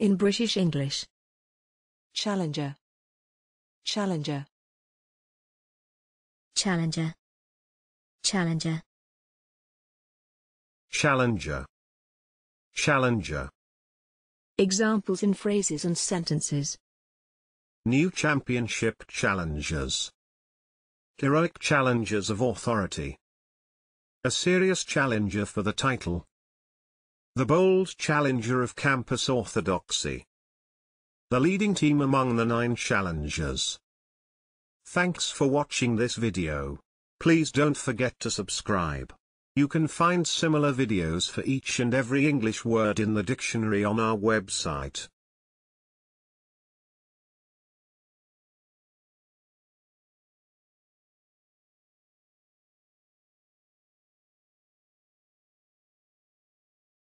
In British English. Challenger. Challenger. Challenger. Challenger. Challenger. Challenger. Examples in phrases and sentences. New championship challengers. Heroic challengers of authority. A serious challenger for the title. The bold challenger of campus orthodoxy. The leading team among the 9 challengers. Thanks for watching this video. Please don't forget to subscribe. You can find similar videos for each and every English word in the dictionary on our website.